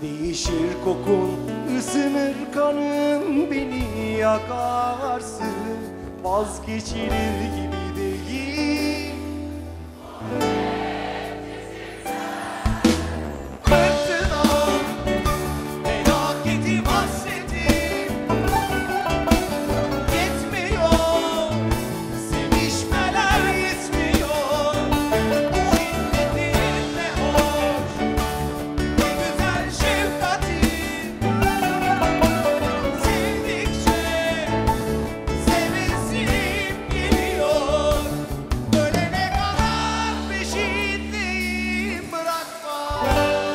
Değişir kokun, ısınır kanın, beni yakarsın. Vazgeçilir gibi değil. Fırtına, felaketim, hasretim yetmiyor, sevişmeler yetmiyor. Bu hiddetin ne hoş, ne güzel şefkatin. Sevdikçe sevesim geliyor. Ölene kadar peşindeyim, bırakma.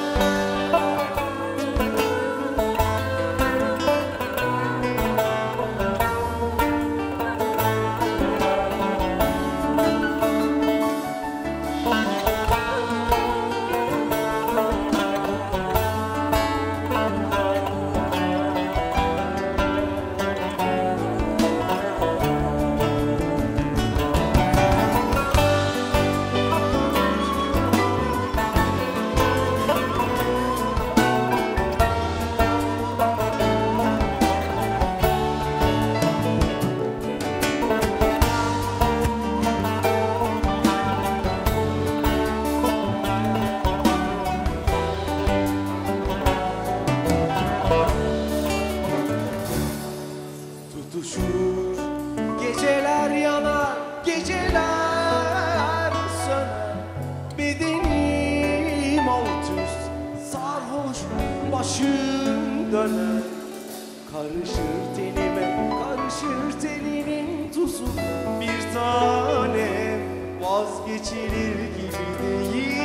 Tutuşur, geceler yanar, geceler söner. Bedenim alt üst, sarhoş, başım döner. Karışır tenime, karışır teninin tuzu. Bir tanem, vazgeçilir gibi değil.